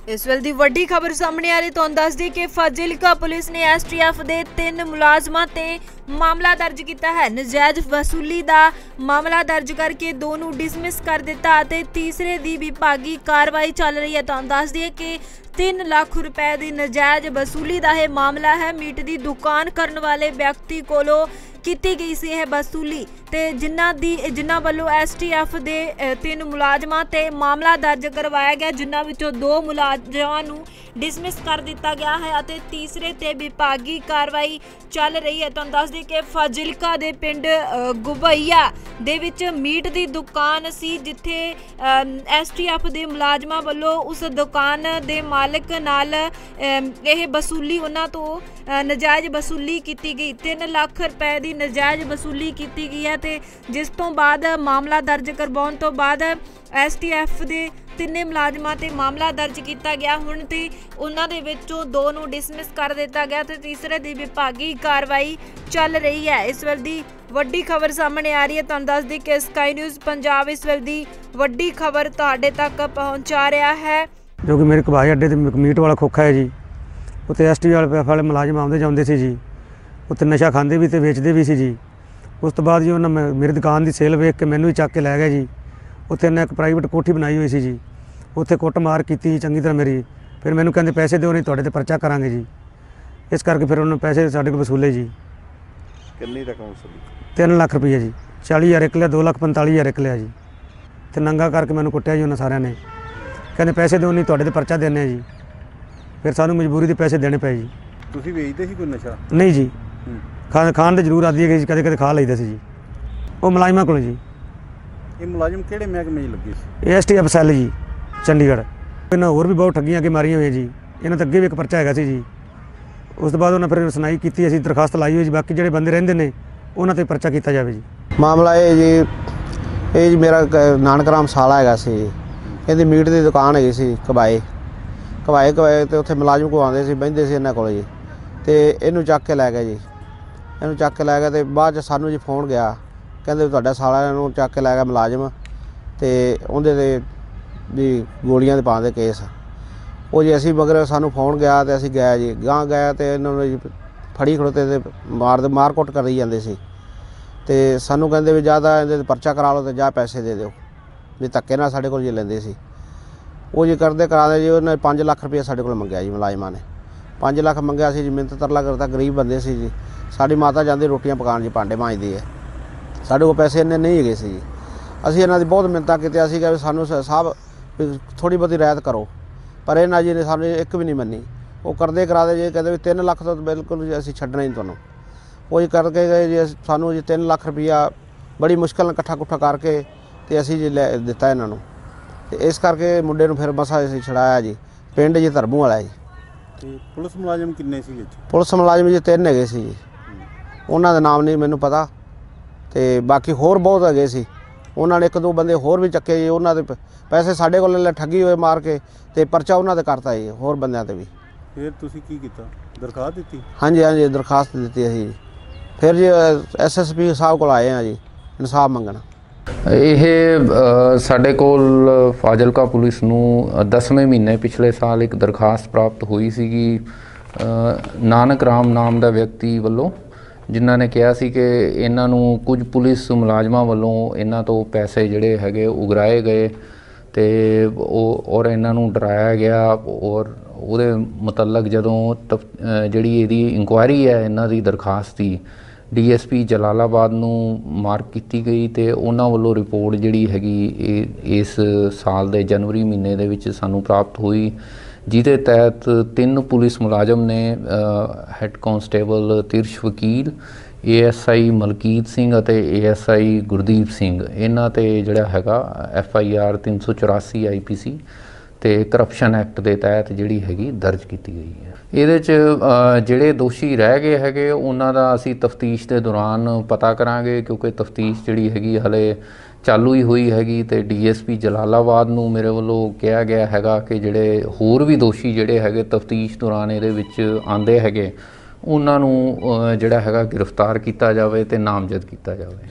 इस वेले दी वड्डी खबर सामने आ रही। तुहानूं दस दी कि फाजिलका पुलिस ने STF दे 3 मुलाजमां ते मामला दर्ज किया है। नजायज वसूली का मामला दर्ज करके 2 नूं डिसमिस कर दिता ते तीसरे की विभागी कार्रवाई चल रही है। तुहानूं दस दिए कि 3 लाख रुपए की नजायज वसूली का यह मामला है। मीट की दुकान करने वाले व्यक्ति कोलों की गई सी यह वसूली ते जिन्हां वालों STF दे 3 मुलाजमां ते मामला दर्ज करवाया गया, जिन्हां विचों 2 मुलाजमां नूं डिसमिस कर दिता गया है और तीसरे ते विभागी कार्रवाई चल रही है। तुहानूं दस दी कि फाजिलका दे पिंड गुबैया दे विच मीट की दुकान सी, जिथे STF दे मुलाजमां वालों उस दुकान दे मालिक नाल यह वसूली उन्हां तो नजायज वसूली की गई। 3 लाख रुपए की नजायज वसूली की गई है ते जिस तो बाद मामला दर्ज करवाउण तो बाद STF दे 3 मुलाजमां ते मामला दर्ज किया गया। हुण ते उन्हां दे विचों 2 नूं डिसमिस कर दिता गया ते तीसरे दी विभागी कार्रवाई चल रही है। इस वेले दी वड्डी खबर सामने आ रही है। तुहानूं दस दी कि स्काई न्यूज़ पंजाब इस वेले दी वड्डी खबर तुहाडे तक पहुँचा रहा है। जो कि मेरे हवाई अड्डे ते मीट वाला खोखा है जी, उत्ते STF वाले मुलाजम आउंदे जाउंदे सी जी, उत्ते नशा खांदे भी ते वेचदे भी सी जी। उस तो बाद जी उन्होंने मेरी दुकान की सेल वेख के मैनू ही चक के लै गए जी। उत्थे इन्हें एक प्राइवेट कोठी बनाई हुई सी जी, उत्थे कुट मार की चंगी तरह मेरी। फिर मैनू कहते पैसे दो नहीं तुहाडे ते परचा करांगे जी। इस करके फिर उन्होंने पैसे साडे कोल वसूले जी। कितनी रकम वसूली? 3 लाख रुपये जी। 40,000 एक लिया, 2,45,000 एक लिया जी। तो नंगा करके मैनू कुटिया जी उन्होंने सारिਆਂ ने। कहते पैसे दो नहीं तुहाडे ते परचा देने जी। फिर सानू मजबूरी के पैसे देने पे जी। ਤੁਸੀਂ ਵੇਚਦੇ ਸੀ ਕੋਈ ਨਸ਼ਾ? नहीं जी, खाण तो जरूर आती है जी, कदे कदे खा लईदा सी जी। वो मुलाजमां कोल जी। ਇਹ ਮੁਲਾਜ਼ਮ ਕਿਹੜੇ ਮਹਿਕਮੇ 'ਚ ਲੱਗੇ ਸੀ? ये STF सैल जी चंडीगढ़। इन्हें होर भी बहुत ठगियां अगे मारियां हुई जी। इन्हों तो अगे भी एक परचा हैगा सी जी। उस तो बाद उन्हें फिर सुनाई की, असीं दरखास्त लाई हुई जी। बाकी ਜਿਹੜੇ ਬੰਦੇ ਰਹਿੰਦੇ ਨੇ ਉਹਨਾਂ ਤੇ परचा ਕੀਤਾ ਜਾਵੇ ਜੀ। ਮਾਮਲਾ ਇਹ ਜੀ ਮੇਰਾ ਨਾਨਕਰਾਮ ਸਾਲਾ ਹੈਗਾ ਸੀ ਜੀ। ਇਹਦੀ ਮੀਟ ਦੀ ਦੁਕਾਨ ਹੈਗੀ ਸੀ ਕਬਾਏ ਤੇ ਉੱਥੇ ਮੁਲਾਜ਼ਮ ਕੋ ਆਉਂਦੇ ਸੀ, ਬਹਿੰਦੇ ਸੀ ਇਹਨਾਂ ਕੋਲ ਜੀ। ਤੇ ਇਹਨੂੰ ਚੱਕ ਕੇ ਲੈ ਗਏ ਜੀ। ਇਹਨੂੰ ਚੱਕ ਕੇ ਲੈ ਗਏ ਤੇ ਬਾਅਦ 'ਚ ਸਾਨੂੰ ਜੀ ਫੋਨ ਗਿਆ, ਕਹਿੰਦੇ ਤੁਹਾਡਾ ਸਾਲਾ ਨੂੰ ਚੱਕ ਕੇ ਲੈ ਗਿਆ ਮੁਲਾਜ਼ਮ ਤੇ ਉਹਦੇ ਤੇ ਵੀ ਗੋਲੀਆਂ ਦੇ ਪਾਉਂਦੇ ਕੇਸ। ਉਹ ਜੀ ਅਸੀਂ ਮਗਰ ਸਾਨੂੰ ਫੋਨ ਗਿਆ ਤੇ ਅਸੀਂ ਗਏ ਜੀ। ਗਾਂ ਗਏ ਤੇ ਇਹਨਾਂ ਨੂੰ ਜੀ ਫੜੀ ਖੜੋਤੇ ਤੇ ਮਾਰ ਕੁੱਟ ਕਰੀ ਜਾਂਦੇ ਸੀ। ਤੇ ਸਾਨੂੰ ਕਹਿੰਦੇ ਵੀ ਜ਼ਿਆਦਾ ਇਹਦੇ ਤੇ ਪਰਚਾ ਕਰਾ ਲਓ ਤੇ ਜਾਂ ਪੈਸੇ ਦੇ ਦਿਓ, ਵੀ ਧੱਕੇ ਨਾਲ ਸਾਡੇ ਕੋਲ ਜੀ ਲੈਂਦੇ ਸੀ। ਉਹ ਜੀ ਕਰਦੇ ਕਰਾਦੇ ਜੀ। ਉਹਨੇ 5 ਲੱਖ ਰੁਪਏ ਸਾਡੇ ਕੋਲ ਮੰਗਿਆ ਜੀ ਮੁਲਾਜ਼ਮਾਂ ਨੇ। 5 ਲੱਖ ਮੰਗਿਆ ਸੀ ਜੀ। ਮਿਹਨਤ ਤਰਲਾ ਕਰਦਾ, ਗਰੀਬ ਬੰਦੇ ਸੀ ਜੀ। ਸਾਡੀ ਮਾਤਾ ਜਾਂਦੀ ਰੋਟੀਆਂ ਪਕਾਉਣ ਜੀ, ਭਾਂਡੇ ਮਾਂਜਦੀ ਹੈ। ਸਾਡੇ ਕੋਲ ਪੈਸੇ ਇੰਨੇ ਨਹੀਂ ਹੈਗੇ ਸੀ ਜੀ। ਅਸੀਂ ਇਹਨਾਂ ਦੀ ਬਹੁਤ ਮਿਹਨਤਾਂ ਕੀਤੀਆਂ ਸੀ ਕਿ ਸਾਨੂੰ ਸਾਹਿਬ ਥੋੜ੍ਹੀ ਬਹੁਤੀ ਰਿਆਇਤ ਕਰੋ, ਪਰ ਇਹਨਾਂ ਜੀ ਨੇ ਸਾਨੂੰ ਇੱਕ ਵੀ ਨਹੀਂ ਮੰਨੀ। ਉਹ ਕਰਦੇ ਕਰਾਦੇ ਜੀ, ਕਹਿੰਦੇ ਵੀ 3 ਲੱਖ ਤੋਂ ਬਿਲਕੁਲ ਜੀ ਅਸੀਂ ਛੱਡਣਾ ਹੀ ਤੁਹਾਨੂੰ। ਉਹ ਜੀ ਕਰਕੇ ਗਏ ਜੀ। ਸਾਨੂੰ ਜੀ 3 ਲੱਖ ਰੁਪਈਆ ਬੜੀ ਮੁਸ਼ਕਿਲ ਨਾਲ ਇਕੱਠਾ ਕੁੱਠਾ ਕਰਕੇ ਤੇ ਅਸੀਂ ਜੀ ਲੈ ਦਿੱਤਾ ਇਹਨਾਂ ਨੂੰ। ਤੇ ਇਸ ਕਰਕੇ ਮੁੰਡੇ ਨੂੰ ਫਿਰ ਮਸਾਂ ਅਸੀਂ ਛੁਡਾਇਆ ਜੀ। ਪਿੰਡ ਜੀ ਧਰਮੂ ਵਾਲਾ ਜੀ। ਤੇ ਪੁਲਿਸ ਮੁਲਾਜ਼ਮ ਕਿੰਨੇ ਸੀ ਵਿੱਚ? ਪੁਲਿਸ ਮੁਲਾਜ਼ਮ ਜੀ 3 ਹੈਗੇ ਸੀ ਜੀ। ਉਹਨਾਂ ਦਾ ਨਾਮ ਨਹੀਂ ਮੈਨੂੰ ਪਤਾ, ਤੇ ਬਾਕੀ ਹੋਰ ਬਹੁਤ ਹੈਗੇ ਸੀ। ਉਹਨਾਂ ਨੇ 1-2 ਬੰਦੇ ਹੋਰ ਵੀ ਚੱਕੇ ਜੀ। ਉਹਨਾਂ ਦੇ ਪੈਸੇ ਸਾਡੇ ਕੋਲ ਲੈ ਠੱਗੀ ਹੋਏ ਮਾਰ ਕੇ ਤੇ ਪਰਚਾ ਉਹਨਾਂ ਤੇ ਕਰਤਾ ਜੀ, ਹੋਰ ਬੰਦਿਆਂ ਤੇ ਵੀ। ਫਿਰ ਤੁਸੀਂ ਕੀ ਕੀਤਾ? ਦਰਖਾਸਤ ਦਿੱਤੀ? ਹਾਂਜੀ ਦਰਖਾਸਤ ਦਿੱਤੀ ਅਸੀਂ। ਫਿਰ ਜੀ SSP ਸਾਹਿਬ ਕੋਲ ਆਏ ਹਾਂ ਜੀ ਇਨਸਾਫ ਮੰਗਣ। ਇਹ ਸਾਡੇ ਕੋਲ ਫਾਜ਼ਿਲਕਾ ਪੁਲਿਸ ਨੂੰ 10ਵੇਂ ਮਹੀਨੇ ਪਿਛਲੇ ਸਾਲ ਇੱਕ ਦਰਖਾਸਤ ਪ੍ਰਾਪਤ ਹੋਈ ਸੀਗੀ ਨਾਨਕ ਰਾਮ ਨਾਮ ਦਾ ਵਿਅਕਤੀ ਵੱਲੋਂ, ਜਿਨ੍ਹਾਂ ਨੇ ਕਿਹਾ ਸੀ ਕਿ ਇਹਨਾਂ ਨੂੰ ਕੁਝ ਪੁਲਿਸ ਮੁਲਾਜ਼ਮਾਂ ਵੱਲੋਂ ਇਹਨਾਂ ਤੋਂ ਪੈਸੇ ਜਿਹੜੇ ਹੈਗੇ ਉਗਰਾਏ ਗਏ ਤੇ ਔਰ ਇਹਨਾਂ ਨੂੰ ਡਰਾਇਆ ਗਿਆ। ਔਰ ਉਹਦੇ ਮੁਤਲਕ ਜਦੋਂ ਜਿਹੜੀ ਇਹਦੀ ਇਨਕੁਆਇਰੀ ਹੈ ਇਹਨਾਂ ਦੀ ਦਰਖਾਸਤ ਦੀ DSP ਜਲਾਲਾਬਾਦ ਨੂੰ ਮਾਰਕ ਕੀਤੀ ਗਈ ਤੇ ਉਹਨਾਂ ਵੱਲੋਂ ਰਿਪੋਰਟ ਜਿਹੜੀ ਹੈਗੀ ਇਸ ਸਾਲ ਦੇ ਜਨਵਰੀ ਮਹੀਨੇ ਦੇ ਵਿੱਚ ਸਾਨੂੰ ਪ੍ਰਾਪਤ ਹੋਈ, ਜਿਹਦੇ ਤਹਿਤ 3 ਪੁਲਿਸ ਮੁਲਾਜ਼ਮ ਨੇ ਹੈੱਡ ਕਾਂਸਟੇਬਲ ਤਿਰਸ਼ ਵਕੀਲ, ASI ਮਲਕੀਤ ਸਿੰਘ ਅਤੇ ASI ਗੁਰਦੀਪ ਸਿੰਘ, ਇਹਨਾਂ ਤੇ ਜਿਹੜਾ ਹੈਗਾ FIR 384 IPC ਤੇ ਕਰਪਸ਼ਨ ਐਕਟ ਦੇ ਤਹਿਤ ਜਿਹੜੀ ਹੈਗੀ ਦਰਜ ਕੀਤੀ ਗਈ ਹੈ। ਇਹਦੇ 'ਚ ਜਿਹੜੇ ਦੋਸ਼ੀ ਰਹਿ ਗਏ ਹੈਗੇ ਉਹਨਾਂ ਦਾ ਅਸੀਂ ਤਫਤੀਸ਼ ਦੇ ਦੌਰਾਨ ਪਤਾ ਕਰਾਂਗੇ, ਕਿਉਂਕਿ ਤਫਤੀਸ਼ ਜਿਹੜੀ ਹੈਗੀ ਹਲੇ ਚਾਲੂ ਹੀ ਹੋਈ ਹੈਗੀ। ਤੇ DSP ਜਲਾਲਾਬਾਦ ਨੂੰ ਮੇਰੇ ਵੱਲੋਂ ਕਿਹਾ ਗਿਆ ਹੈਗਾ ਕਿ ਜਿਹੜੇ ਹੋਰ ਵੀ ਦੋਸ਼ੀ ਜਿਹੜੇ ਹੈਗੇ ਤਫਤੀਸ਼ ਦੌਰਾਨ ਇਹਦੇ ਵਿੱਚ ਆਉਂਦੇ ਹੈਗੇ ਉਹਨਾਂ ਨੂੰ ਜਿਹੜਾ ਹੈਗਾ ਗ੍ਰਿਫਤਾਰ ਕੀਤਾ ਜਾਵੇ ਤੇ ਨਾਮਜ਼ਦ ਕੀਤਾ ਜਾਵੇ।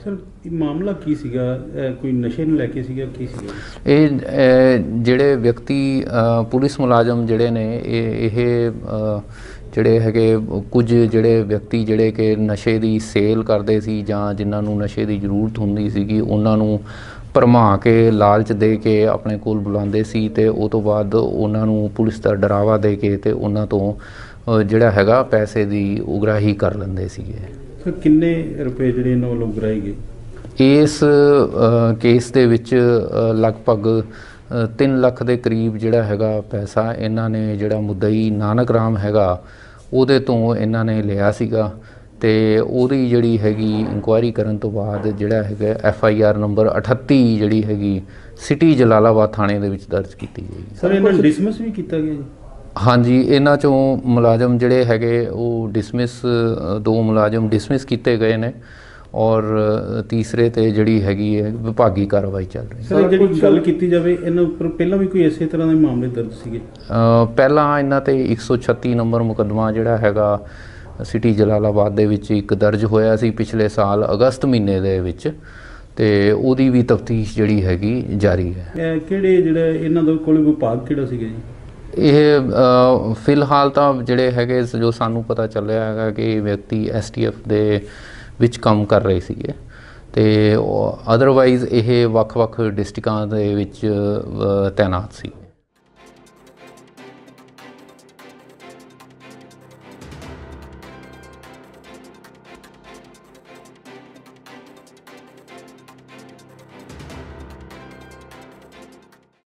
ਇਹ ਮਾਮਲਾ ਕੀ ਸੀਗਾ? ਕੋਈ ਨਸ਼ੇ ਨੂੰ ਲੈ ਕੇ ਸੀਗਾ, ਕੀ ਸੀਗਾ? ਇਹ ਜਿਹੜੇ ਵਿਅਕਤੀ ਪੁਲਿਸ ਮੁਲਾਜ਼ਮ ਜਿਹੜੇ ਨੇ ਇਹ ਜਿਹੜੇ ਹੈਗੇ ਕੁਝ ਜਿਹੜੇ ਵਿਅਕਤੀ ਜਿਹੜੇ ਕਿ ਨਸ਼ੇ ਦੀ ਸੇਲ ਕਰਦੇ ਸੀ ਜਾਂ ਜਿਨ੍ਹਾਂ ਨੂੰ ਨਸ਼ੇ ਦੀ ਜ਼ਰੂਰਤ ਹੁੰਦੀ ਸੀਗੀ ਉਹਨਾਂ ਨੂੰ ਭਰਮਾ ਕੇ ਲਾਲਚ ਦੇ ਕੇ ਆਪਣੇ ਕੋਲ ਬੁਲਾਉਂਦੇ ਸੀ ਤੇ ਉਹ ਤੋਂ ਬਾਅਦ ਉਹਨਾਂ ਨੂੰ ਪੁਲਿਸ ਦਾ ਡਰਾਵਾ ਦੇ ਕੇ ਤੇ ਉਹਨਾਂ ਤੋਂ ਜਿਹੜਾ ਹੈਗਾ ਪੈਸੇ ਦੀ ਉਗਰਾਹੀ ਕਰ ਲੈਂਦੇ ਸੀਗੇ। ਸਰ ਕਿੰਨੇ ਰੁਪਏ ਜਿਹੜੇ ਇਹਨਾਂ ਵੱਲੋਂ ਉਗਰਾਏ ਗਏ? ਇਸ ਕੇਸ ਦੇ ਵਿੱਚ ਲਗਭਗ 3 ਲੱਖ ਦੇ ਕਰੀਬ ਜਿਹੜਾ ਹੈਗਾ ਪੈਸਾ ਇਹਨਾਂ ਨੇ ਜਿਹੜਾ ਮੁੱਦਈ ਨਾਨਕ ਰਾਮ ਹੈਗਾ ਉਹਦੇ ਤੋਂ ਇਹਨਾਂ ਨੇ ਲਿਆ ਸੀਗਾ ਤੇ ਉਹਦੀ ਜਿਹੜੀ ਹੈਗੀ ਇਨਕੁਆਇਰੀ ਕਰਨ ਤੋਂ ਬਾਅਦ ਜਿਹੜਾ ਹੈਗਾ FIR ਨੰਬਰ 38 ਜਿਹੜੀ ਹੈਗੀ ਸਿਟੀ ਜਲਾਲਾਬਾਦ ਥਾਣੇ ਦੇ ਵਿੱਚ ਦਰਜ ਕੀਤੀ ਗਈ। ਸਰ ਇਹਨਾਂ ਨੂੰ ਡਿਸਮਿਸ ਵੀ ਕੀਤਾ ਗਿਆ ਜੀ? ਹਾਂਜੀ, ਇਹਨਾਂ ਚੋਂ ਮੁਲਾਜ਼ਮ ਜਿਹੜੇ ਹੈਗੇ ਉਹ ਡਿਸਮਿਸ 2 ਮੁਲਾਜ਼ਮ ਡਿਸਮਿਸ ਕੀਤੇ ਗਏ ਨੇ ਔਰ ਤੀਸਰੇ ਤੇ ਜਿਹੜੀ ਹੈਗੀ ਹੈ ਵਿਭਾਗੀ ਕਾਰਵਾਈ ਚੱਲ ਰਹੀ ਹੈ। ਸਰ ਜਿਹੜੀ ਗੱਲ ਕੀਤੀ ਜਾਵੇ ਇਹਨਾਂ ਉੱਪਰ ਪਹਿਲਾਂ ਵੀ ਕੋਈ ਇਸੇ ਤਰ੍ਹਾਂ ਦੇ ਮਾਮਲੇ ਦਰਜ ਸੀਗੇ? ਪਹਿਲਾਂ ਇਹਨਾਂ ਤੇ 136 ਨੰਬਰ ਮੁਕੱਦਮਾ ਜਿਹੜਾ ਹੈਗਾ ਸਿਟੀ ਜਲਾਲਾਬਾਦ ਦੇ ਵਿੱਚ ਇੱਕ ਦਰਜ ਹੋਇਆ ਸੀ ਪਿਛਲੇ ਸਾਲ ਅਗਸਤ ਮਹੀਨੇ ਦੇ ਵਿੱਚ ਤੇ ਉਹਦੀ ਵੀ ਤਫਤੀਸ਼ ਜਿਹੜੀ ਹੈਗੀ ਜਾਰੀ ਹੈ। ਕਿਹੜੇ ਜਿਹੜਾ ਇਹਨਾਂ ਦਾ ਕੋਲ ਵਿਭਾਗ ਕਿਹੜਾ ਸੀਗਾ ਜੀ? ਇਹ ਫਿਲਹਾਲ ਤਾਂ ਜਿਹੜੇ ਹੈਗੇ ਜੋ ਸਾਨੂੰ ਪਤਾ ਚੱਲਿਆ ਹੈਗਾ ਕਿ ਵਿਅਕਤੀ STF ਦੇ ਵਿੱਚ ਕੰਮ ਕਰ ਰਹੇ ਸੀਗੇ ਤੇ ਅਦਰਵਾਈਜ਼ ਇਹ ਵੱਖ-ਵੱਖ ਡਿਸਟ੍ਰਿਕਾਂ ਦੇ ਵਿੱਚ ਤੈਨਾਤ ਸੀ।